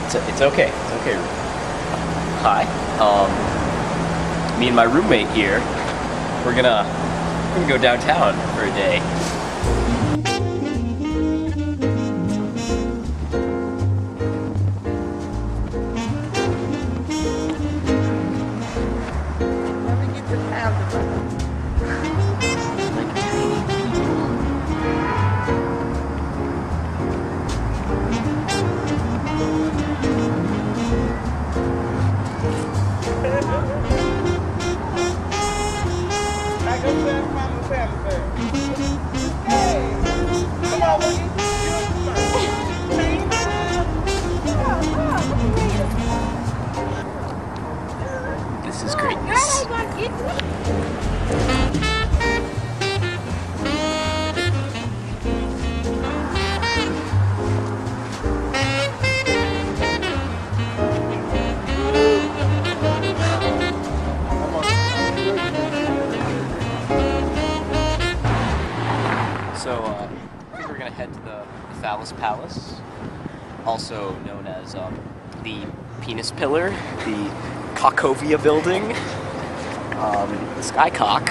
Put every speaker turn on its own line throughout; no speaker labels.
It's okay. It's okay. Hi. Me and my roommate here, we're gonna go downtown for a day. This is greatness. So, I think we're gonna head to the Phallus Palace, also known as the Penis Pillar, the Cockovia Building, the Skycock.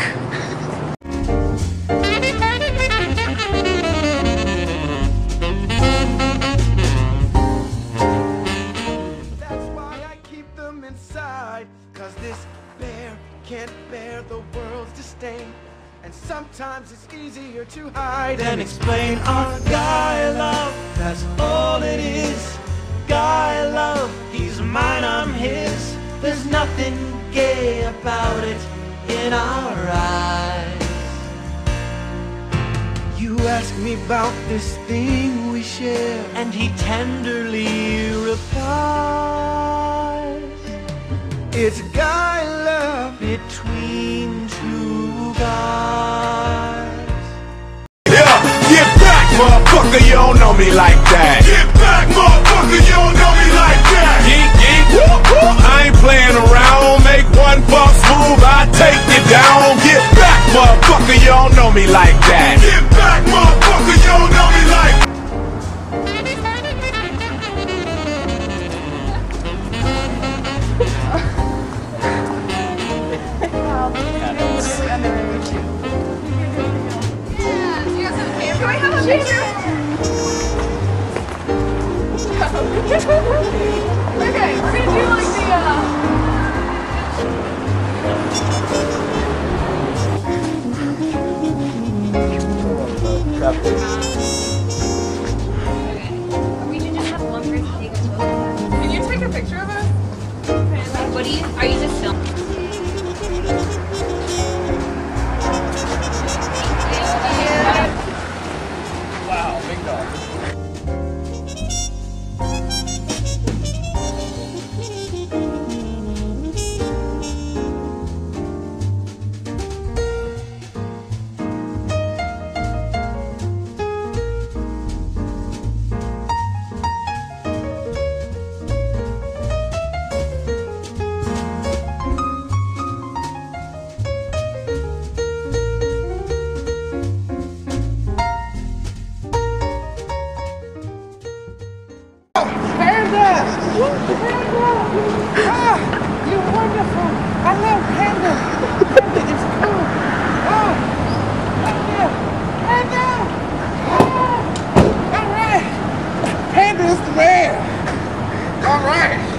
That's why I keep them inside, 'cause this bear can't bear the world's disdain. And sometimes it's easier to hide and explain our guy love. That's all it is. Guy love, he's mine, I'm his. There's nothing gay about it in our eyes. You ask me about this thing we share, and he tenderly replies, it's guy love between two guys.
Yeah, get back, motherfucker, you don't know me like that. Get back, motherfucker, you don't know me like that. Yeet, yeet, whoop, whoop. I ain't playing around. Make one false move, I take you down. Get back, motherfucker, you don't know me like that. Get back, motherfucker, you don't know me like that.
Okay, we're gonna do like
We should just have one person take a photo.
Can you take a picture of us?
What do you? Are you just filming?
Wow, big dog.
Panda! Ah, you're wonderful! I love Panda! Panda is cool! Oh! Panda! Panda! Ah! Alright! Panda is the man! Alright!